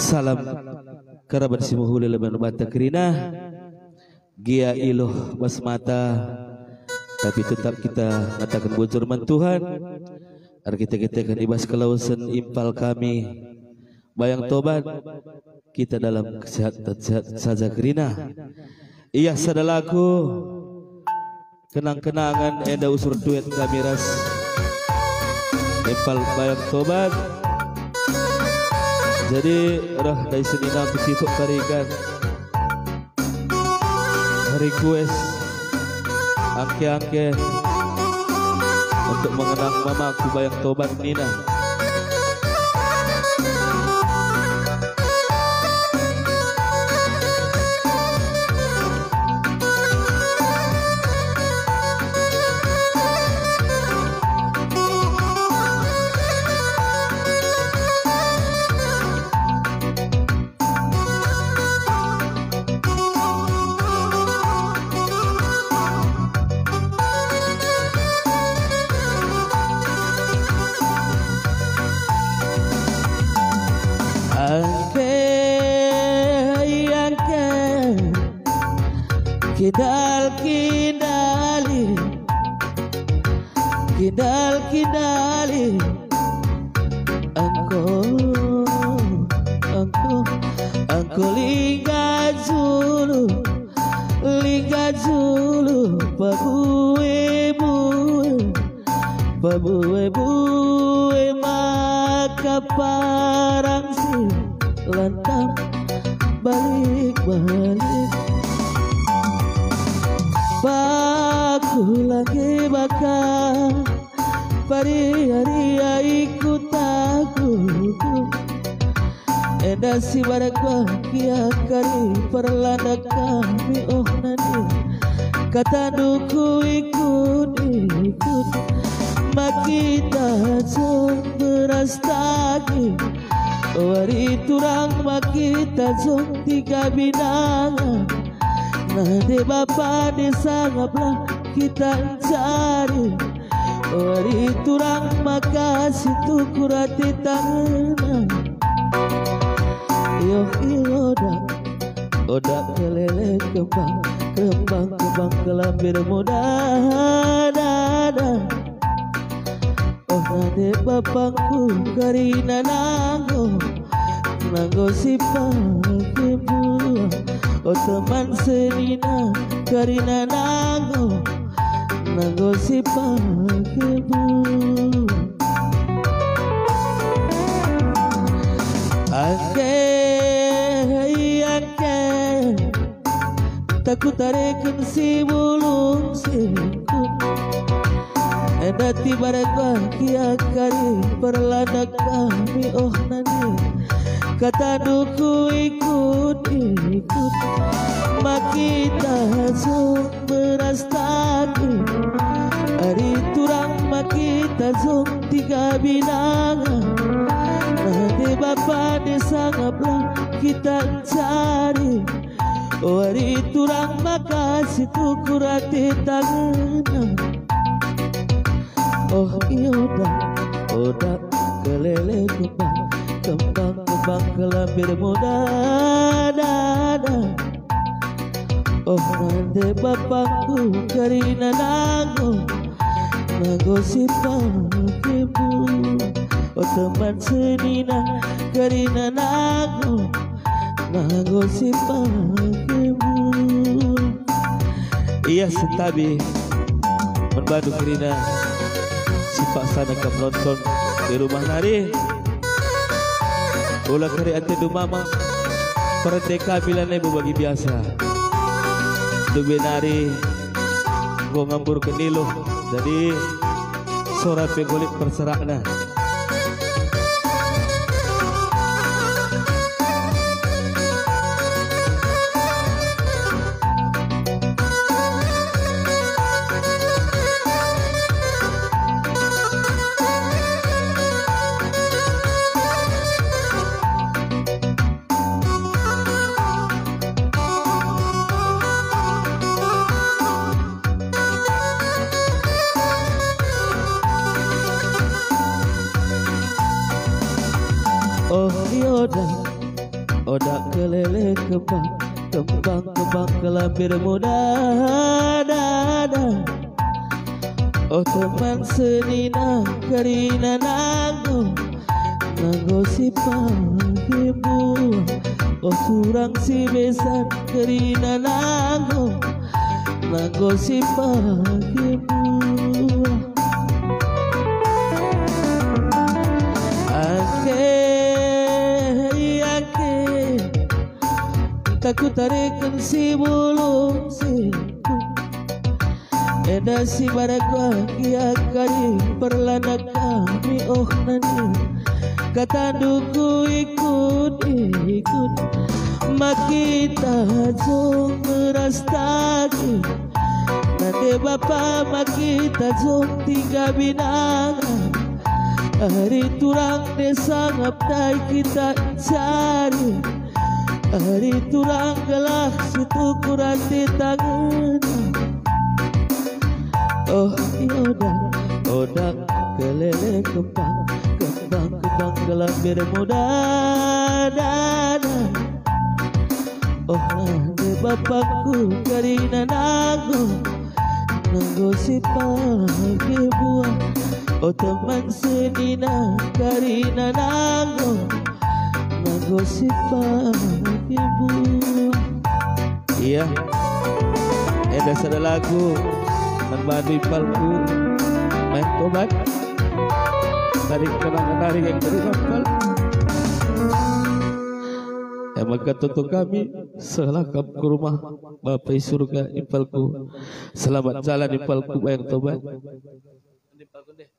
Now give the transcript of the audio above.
Salam kerabat si muhuli leban mata kerina gia iluh mas mata, tapi tetap kita mengatakan bocor man Tuhan. Kita akan ibas kelausan impal kami bayang tobat kita dalam kesehatan saja kerina. Iya sadalaku kenang-kenangan enda usur duet kami ras impal bayang tobat. Jadi rah dari sini nanti situ karikan request angke-angke untuk mengenang mamaku bayang tobat Nina. Kidal-kidali Angko liga zulu Babue maka parang si lantang balik Baku lagi bakal hari ikut aku Eda si barak bahagia kari perlanda kami oh nani kata duku ikut makita jong beras tagi wari turang makita jong tiga binangan nade bapa desa ngaplah kita cari wari turang makasih tu kurati tangan yo oda kelele kembang kelambir muda dada oh nade bapangku karina nanggo si pake buah oh teman senina karina nanggo si pake buah takut tarekin si bulung sikut enda tiba bahagia kari perlanda kami oh nani kata duku ikut makita zong beras tadi hari turang makita zong tiga binangan nanti bapa desa ngaplah kita cari wari turang makasih tu kurati tangan oh iya oda kelele kembang kelambir muda dada oh nande bapangku karina nanggo si pake buah oh teman senina karina nanggo si pake buah. Iya sentabi membantu kerina sifat sana ke penonton di rumah nari ulah kari ante du mama perdeka bila nebu bagi biasa du benari gua ngambur ke niluh jadi suara pegolik perserakna odak kelele kembang, kembang kelambir muda dada. Oh teman senina karina nanggo si pagi buah. Oh surang si besan karina nanggo si pagi buah. Aku tarikan si bulu siku, eda si barakwa kia kari perlana kami oh nani. Kata duku ikut makita jong meras tagi. Nanti bapa makita jong tiga binangan. Hari turang desa ngaptai kita cari. Hari turang gelak situ kurang di tangan. Oh yoda odak kelele kembang kelambir muda dada. Oh nanti bapakku karina nanggo si pagi buah. Oh teman senina karina nanggo si pagi buah. Iya, dasar lagu Nembadu Ipalku main tobat. Tarik kenang-kenang yang terimpal. Maka tutup kami selakap ke rumah Bapak surga Ipalku. Selamat jalan Ipalku yang tobat.